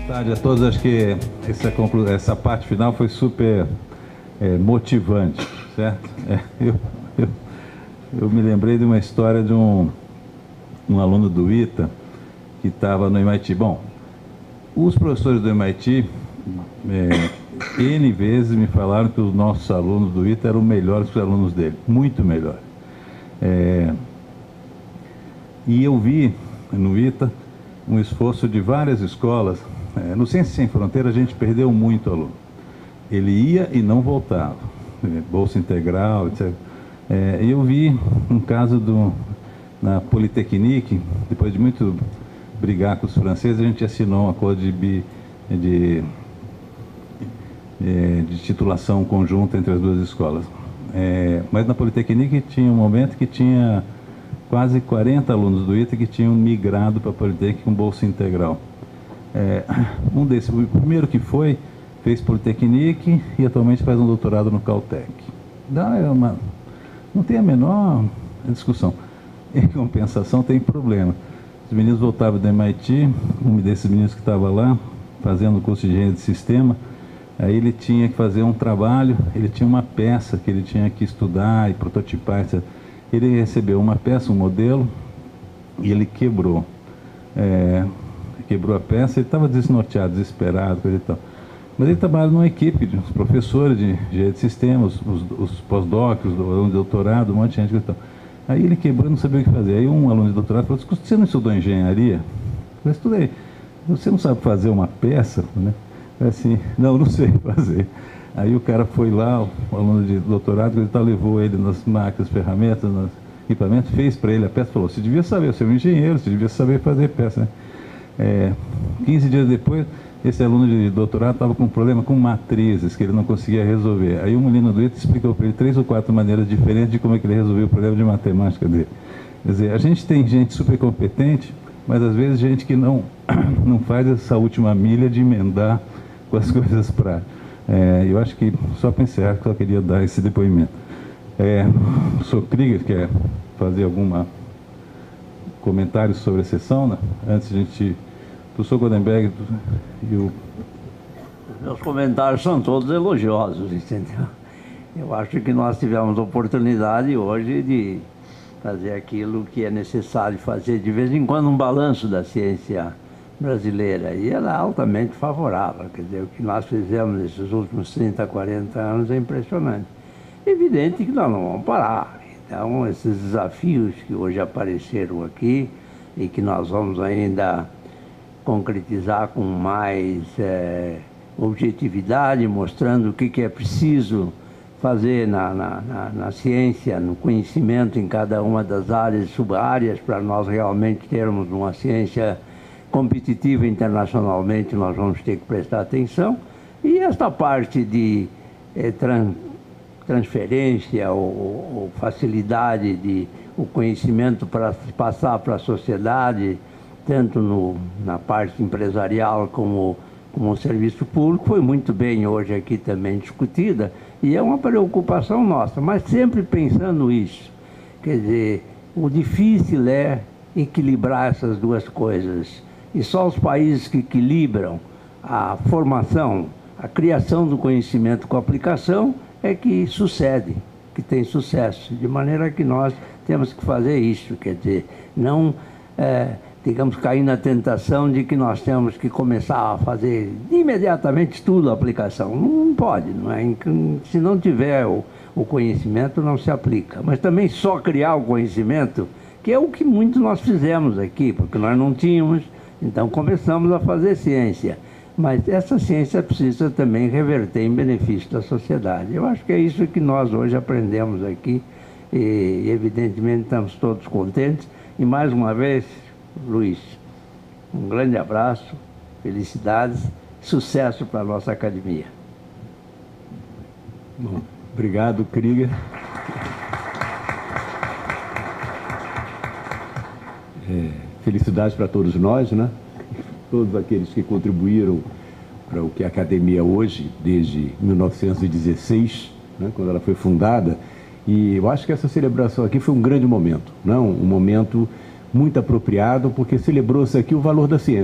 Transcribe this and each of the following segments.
Tarde a todos, acho que essa parte final foi super motivante, certo? Eu me lembrei de uma história de um aluno do ITA que estava no MIT. Bom, os professores do MIT, N vezes me falaram que os nossos alunos do ITA eram melhores que os alunos dele, muito melhor. E eu vi no ITA um esforço de várias escolas. No Ciências Sem Fronteira a gente perdeu muito aluno. Ele ia e não voltava. Bolsa integral, etc. E eu vi um caso na Polytechnique, depois de muito brigar com os franceses, a gente assinou um acordo de titulação conjunta entre as duas escolas. Mas na Polytechnique tinha um momento que tinha quase 40 alunos do ITA que tinham migrado para a Polytechnique com bolsa integral. Um desses, o primeiro que fez Polytechnique e atualmente faz um doutorado no Caltech. Não tem a menor discussão. Em compensação, tem problema. Os meninos voltavam do MIT, um desses meninos que estava lá, fazendo o curso de engenharia de sistema, aí ele tinha que fazer um trabalho, ele tinha uma peça que ele tinha que estudar e prototipar, etc. Ele recebeu uma peça, um modelo, e ele quebrou. Quebrou a peça, ele estava desnorteado, desesperado, coisa e tal. Mas ele trabalha numa equipe de professores de engenharia de sistemas, os pós-docs, os alunos de doutorado, um monte de gente, coisa e tal. Aí ele quebrou e não sabia o que fazer. Aí um aluno de doutorado falou: você não estudou engenharia? Eu estudei. Você não sabe fazer uma peça? Né? Assim, não sei fazer. Aí o cara foi lá, o aluno de doutorado, ele levou ele nas máquinas, ferramentas, nos equipamentos, fez para ele a peça, falou: você devia saber, você é um engenheiro, você devia saber fazer peça. Né? 15 dias depois, esse aluno de doutorado estava com um problema com matrizes, que ele não conseguia resolver. Aí o menino do ITA explicou para ele 3 ou 4 maneiras diferentes de como é que ele resolveu o problema de matemática dele. Quer dizer, a gente tem gente super competente, mas às vezes gente que não faz essa última milha de emendar com as coisas práticas. Eu acho que, só para encerrar, só queria dar esse depoimento. O Sr. Krieger quer fazer algum comentário sobre a sessão, né? Antes de a gente... O Sr. Goldenberg e o... Meus comentários são todos elogiosos, entendeu? Eu acho que nós tivemos oportunidade hoje de fazer aquilo que é necessário fazer, de vez em quando, um balanço da ciência brasileira, e ela é altamente favorável. Quer dizer, o que nós fizemos nesses últimos 30, 40 anos é impressionante. Evidente que nós não vamos parar. Então, esses desafios que hoje apareceram aqui e que nós vamos ainda concretizar com mais objetividade, mostrando o que é preciso fazer na ciência, no conhecimento em cada uma das áreas e sub-áreas, para nós realmente termos uma ciência competitiva internacionalmente. Nós vamos ter que prestar atenção. E esta parte de transferência ou facilidade de o conhecimento para passar para a sociedade, tanto na parte empresarial como o serviço público, foi muito bem hoje aqui também discutida, e é uma preocupação nossa, mas sempre pensando isso. Quer dizer, o difícil é equilibrar essas duas coisas, e só os países que equilibram a formação, a criação do conhecimento com a aplicação é que sucede, que tem sucesso, de maneira que nós temos que fazer isso. Quer dizer, não digamos, cair na tentação de que nós temos que começar a fazer imediatamente tudo a aplicação. Não pode, não é? Se não tiver o conhecimento, não se aplica. Mas também só criar o conhecimento, que é o que muito nós fizemos aqui, porque nós não tínhamos, então começamos a fazer ciência. Mas essa ciência precisa também reverter em benefício da sociedade. Eu acho que é isso que nós hoje aprendemos aqui, e evidentemente estamos todos contentes. E mais uma vez, Luiz, um grande abraço, felicidades, sucesso para a nossa academia. Bom, obrigado, Krieger. Felicidades para todos nós, né? Todos aqueles que contribuíram para o que é a academia hoje, desde 1916, né, quando ela foi fundada. E eu acho que essa celebração aqui foi um grande momento, não? Um momento muito apropriado, porque celebrou-se aqui o valor da ciência.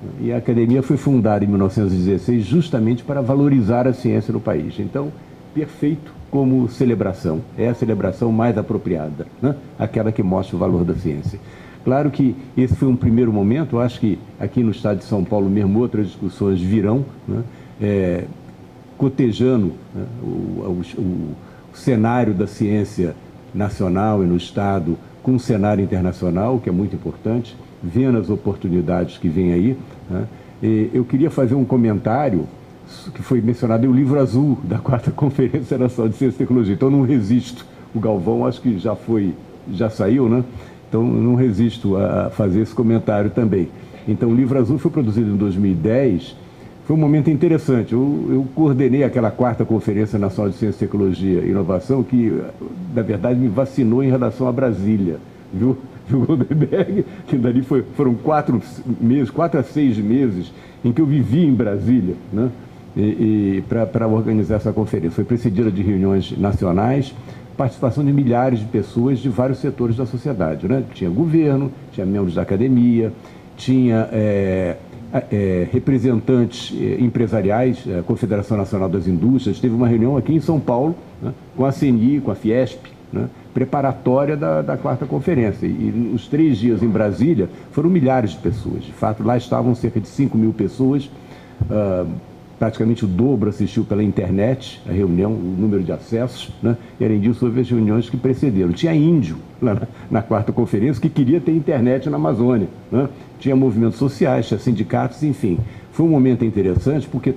E a academia foi fundada em 1916 justamente para valorizar a ciência no país. Então, perfeito como celebração. É a celebração mais apropriada, né? Aquela que mostra o valor da ciência. Claro que esse foi um primeiro momento. Eu acho que aqui no estado de São Paulo mesmo outras discussões virão, né? Cotejando, né, o cenário da ciência nacional e no estado com o cenário internacional, que é muito importante, vendo as oportunidades que vêm aí, né? Eu queria fazer um comentário que foi mencionado em o livro azul da 4ª Conferência Nacional de Ciência e Tecnologia. Então, não resisto. O Galvão, acho que já saiu, né? Então, não resisto a fazer esse comentário também. Então, o livro azul foi produzido em 2010. Foi um momento interessante. Eu coordenei aquela 4ª Conferência Nacional de Ciência, Tecnologia e Inovação, que, na verdade, me vacinou em relação a Brasília, viu, Goldenberg? Que dali foram 4 a 6 meses em que eu vivi em Brasília, né? Para organizar essa conferência. Foi precedida de reuniões nacionais, participação de milhares de pessoas de vários setores da sociedade, né? Tinha governo, tinha membros da academia, tinha representantes empresariais, a Confederação Nacional das Indústrias. Teve uma reunião aqui em São Paulo, né, com a CNI, com a Fiesp, né, preparatória da 4ª Conferência. E os 3 dias em Brasília foram milhares de pessoas. De fato, lá estavam cerca de 5 mil pessoas, praticamente o dobro assistiu pela internet a reunião, o número de acessos, né? E além disso, houve as reuniões que precederam. Tinha índio lá na 4ª Conferência que queria ter internet na Amazônia, né? Tinha movimentos sociais, tinha sindicatos, enfim. Foi um momento interessante porque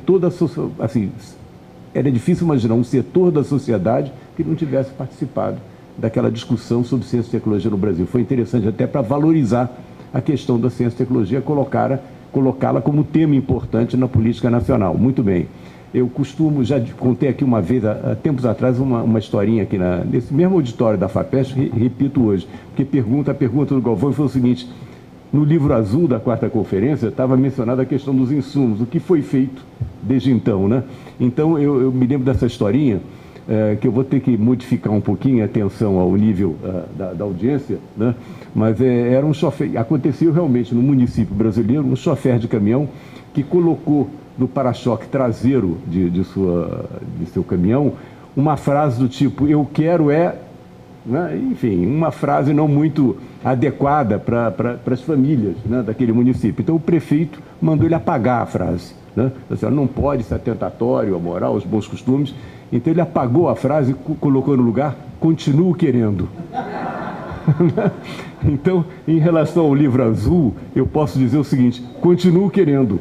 era difícil imaginar um setor da sociedade que não tivesse participado daquela discussão sobre ciência e tecnologia no Brasil. Foi interessante até para valorizar a questão da ciência e tecnologia, colocá-la como tema importante na política nacional. Muito bem. Eu costumo, já contei aqui uma vez, há tempos atrás, uma historinha aqui nesse mesmo auditório da FAPESP, repito hoje, porque a pergunta do Galvão foi o seguinte: no livro azul da 4ª Conferência estava mencionada a questão dos insumos, o que foi feito desde então, né? Então, eu me lembro dessa historinha, que eu vou ter que modificar um pouquinho a atenção ao nível da audiência, né? Mas era um chofer, aconteceu realmente no município brasileiro, um chofer de caminhão que colocou no para-choque traseiro de seu caminhão uma frase do tipo: eu quero né? Enfim, uma frase não muito adequada para as famílias, né, daquele município. Então o prefeito mandou ele apagar a frase, né? Assim, não pode ser atentatório à moral, aos bons costumes. Então ele apagou a frase e colocou no lugar: continuo querendo. Então, em relação ao livro azul, eu posso dizer o seguinte: continuo querendo,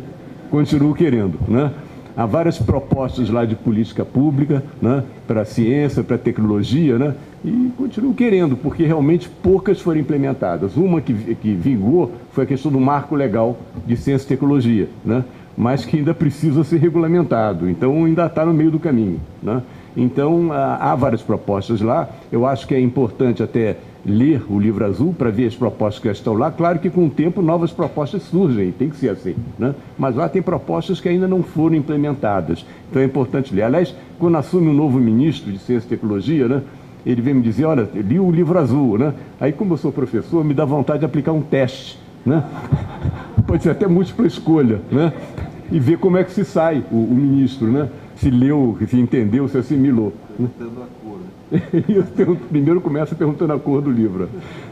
né? Há várias propostas lá de política pública, né, para a ciência, para a tecnologia, né, e continuo querendo, porque realmente poucas foram implementadas. Uma que vingou foi a questão do marco legal de ciência e tecnologia, né, mas que ainda precisa ser regulamentado, então ainda está no meio do caminho, né? Então, há várias propostas lá. Eu acho que é importante até ler o livro azul para ver as propostas que estão lá. Claro que com o tempo novas propostas surgem, tem que ser assim, né? Mas lá tem propostas que ainda não foram implementadas, então é importante ler. Aliás, quando assume um novo ministro de Ciência e Tecnologia, né, ele vem me dizer: olha, eu li o livro azul, né? Aí, como eu sou professor, me dá vontade de aplicar um teste, né? Pode ser até múltipla escolha, né? E ver como é que se sai o ministro, né? Se leu, se entendeu, se assimilou. Perguntando a cor, né? Eu primeiro começa perguntando a cor do livro.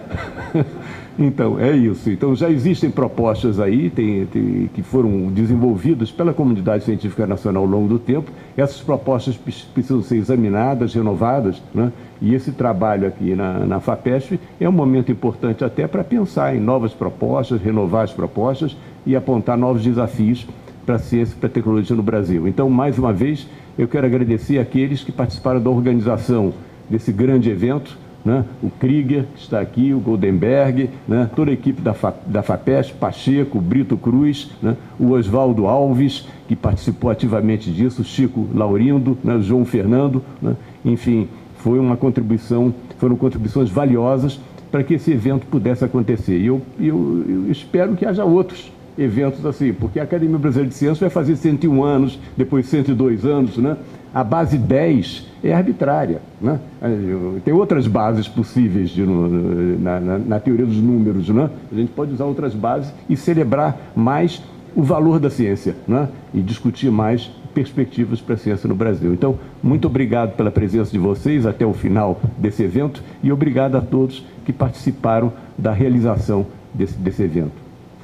Então, é isso. Então, já existem propostas aí que foram desenvolvidas pela comunidade científica nacional ao longo do tempo. Essas propostas precisam ser examinadas, renovadas, né? E esse trabalho aqui na FAPESP é um momento importante até para pensar em novas propostas, renovar as propostas e apontar novos desafios para a ciência e para a tecnologia no Brasil. Então, mais uma vez, eu quero agradecer àqueles que participaram da organização desse grande evento, né? O Krieger, que está aqui, o Goldenberg, né? Toda a equipe da FAPESP, Pacheco, Brito Cruz, né? O Oswaldo Alves, que participou ativamente disso, o Chico Laurindo, né? O João Fernando, né? Enfim, foram contribuições valiosas para que esse evento pudesse acontecer. E eu espero que haja outros eventos assim, porque a Academia Brasileira de Ciências vai fazer 101 anos, depois 102 anos, né? A base 10 é arbitrária, né? Tem outras bases possíveis na teoria dos números, né? A gente pode usar outras bases e celebrar mais o valor da ciência, né? E discutir mais perspectivas para a ciência no Brasil. Então, muito obrigado pela presença de vocês até o final desse evento e obrigado a todos que participaram da realização desse evento.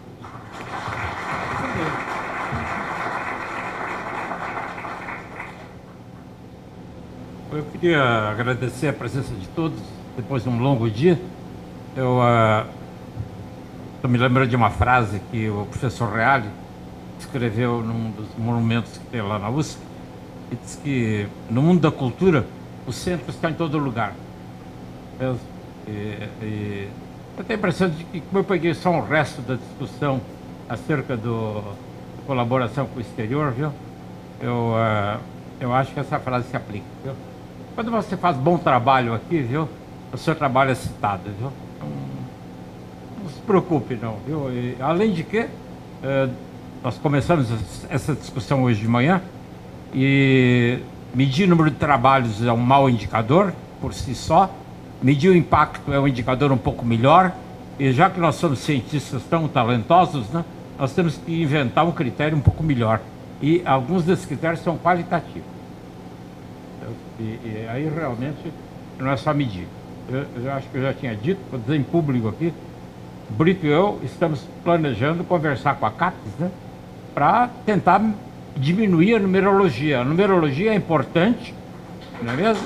Eu queria agradecer a presença de todos, depois de um longo dia. Eu estou me lembrando de uma frase que o professor Reale escreveu num dos monumentos que tem lá na USP, e diz que no mundo da cultura o centro está em todo lugar. Eu tenho a impressão de que, como eu peguei só um resto da discussão acerca da colaboração com o exterior, viu? Eu acho que essa frase se aplica, viu? Quando você faz bom trabalho aqui, viu? O seu trabalho é citado, viu? Não se preocupe, não, viu? E, além de que, nós começamos essa discussão hoje de manhã e medir o número de trabalhos é um mau indicador por si só, medir o impacto é um indicador um pouco melhor, e já que nós somos cientistas tão talentosos, né, nós temos que inventar um critério um pouco melhor, e alguns desses critérios são qualitativos. E aí realmente não é só medir. Eu acho que eu já tinha dito, vou dizer em público aqui, Brito e eu estamos planejando conversar com a CAPES, né, para tentar diminuir a numerologia. A numerologia é importante, não é mesmo?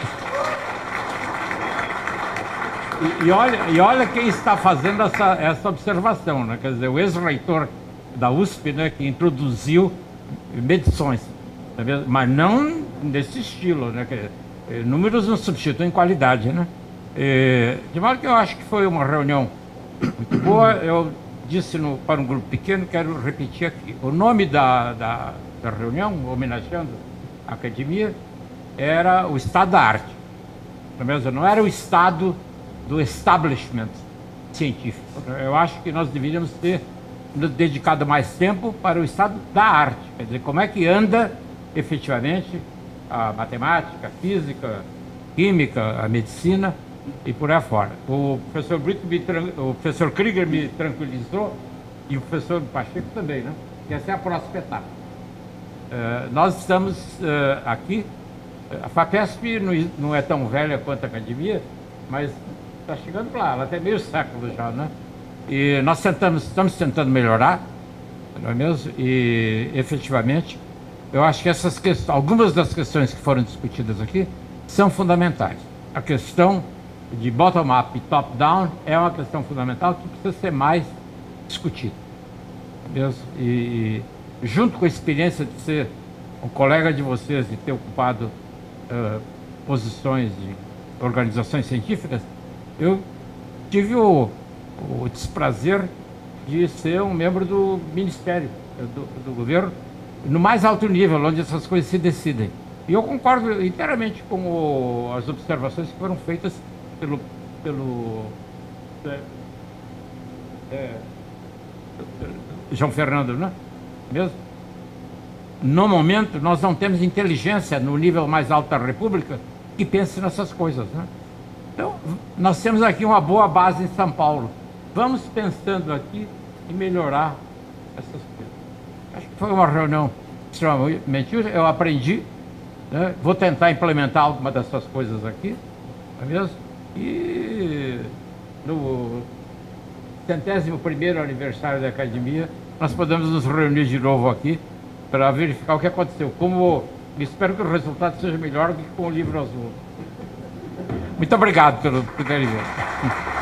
E olha quem está fazendo essa observação, né? Quer dizer, o ex-reitor da USP, né, que introduziu medições, não é mesmo? Mas não desse estilo, né? Quer dizer, números não substituem qualidade, né? De modo que eu acho que foi uma reunião muito boa. Eu disse para um grupo pequeno, quero repetir aqui. O nome da reunião, homenageando a academia, era o Estado da Arte. Não era o Estado do establishment científico. Eu acho que nós deveríamos ter dedicado mais tempo para o Estado da Arte. Quer dizer, como é que anda efetivamente a matemática, a física, a química, a medicina e por aí fora. O professor Brito, o professor Krieger me tranquilizou, e o professor Pacheco também, né? Que essa é a próxima etapa. Nós estamos aqui, a FAPESP não é tão velha quanto a academia, mas está chegando lá, ela tem meio século já, né? E nós estamos tentando melhorar, não é mesmo? E efetivamente, eu acho que algumas das questões que foram discutidas aqui são fundamentais. A questão de bottom-up e top-down é uma questão fundamental que precisa ser mais discutida. Mesmo? E junto com a experiência de ser um colega de vocês e ter ocupado posições de organizações científicas, eu tive o desprazer de ser um membro do Ministério, do governo, no mais alto nível, onde essas coisas se decidem. E eu concordo inteiramente com as observações que foram feitas pelo João Fernando, né? Mesmo? No momento, nós não temos inteligência no nível mais alto da República que pense nessas coisas, né? Então, nós temos aqui uma boa base em São Paulo. Vamos pensando aqui em melhorar essas coisas. Acho que foi uma reunião extremamente útil. Eu aprendi, né? Vou tentar implementar alguma dessas coisas aqui, não é mesmo? E no 101º aniversário da academia, nós podemos nos reunir de novo aqui para verificar o que aconteceu. Espero que o resultado seja melhor do que com o livro azul. Muito obrigado por terem vindo.